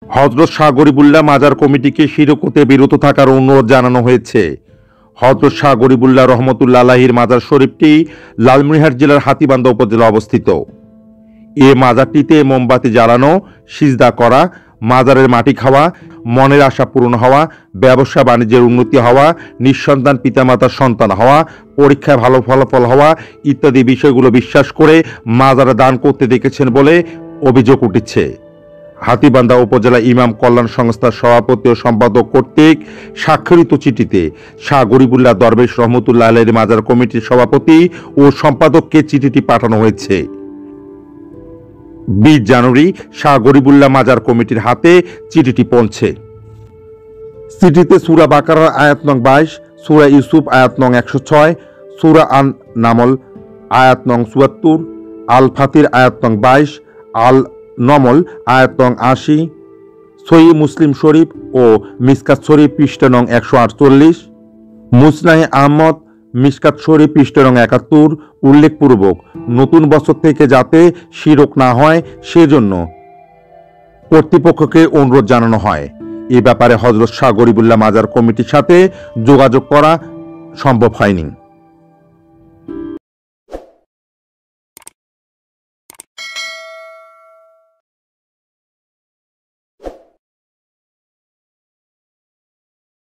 হযরত শাহ গরিবুল্লাহ মাজার কমিটিকে শিরক হতে বিরত থাকার অনুরোধ জানানো হয়েছে। হযরত শাহ গরিবুল্লাহ রহমতুল্লাহ আলাইহির মাজার শরীফটি লালমনিরহাট জেলার হাতীবান্ধা উপজেলা অবস্থিত। এ মাজারটিতে মোমবাতি জ্বালানো, সিজদা করা, মাজারের মাটি খাওয়া, মনের আশা পূরণ হওয়া, ব্যবসা বাণিজ্যের উন্নতি হওয়া, নিঃসন্তান পিতামাতার সন্তান হওয়া, পরীক্ষায় ভালো ফলাফল হওয়া ইত্যাদি বিষয়গুলো বিশ্বাস করে মাজারে দান করতে দেখেছেন বলে অভিযোগ উঠেছে। হাতীবান্ধা উপজেলা ইমাম কল্যাণ সংস্থার সভাপতি ও সম্পাদক কর্তৃক স্বাক্ষরিত চিঠিতে শাহ গরিবুল্লাহ দরবেশ রহমতুল্লাহ আলাইহির মাজার কমিটির সভাপতি ও সম্পাদককে চিঠিটি পাঠানো হয়েছে। 20 জানুয়ারি শাহ গরিবুল্লাহ মাজার কমিটির হাতে চিঠিটি পৌঁছে। চিঠিতে সূরা বাকারার আয়াত নং 22, সূরা ইউসুফ আয়াত নং 106, সূরা আন নামল আয়াত নং 74, আল ফাতির আয়াত নং 22, আল নমল আয়াত নং 80, সহিহ মুসলিম শরীফ ও মিশকাত শরীফ পৃষ্ঠা নং 148, মুসনাহে আহমদ মিশকাত শরীফ পৃষ্ঠা নং 71 উল্লেখপূর্বক নতুন বছর থেকে যাতে শিরক না হয় সেজন্য কর্তৃপক্ষকে অনুরোধ জানানো হয়। এ ব্যাপারে হযরত শাহ গরিবুল্লাহ মাজার কমিটির সাথে যোগাযোগ করা সম্ভব হয়নি।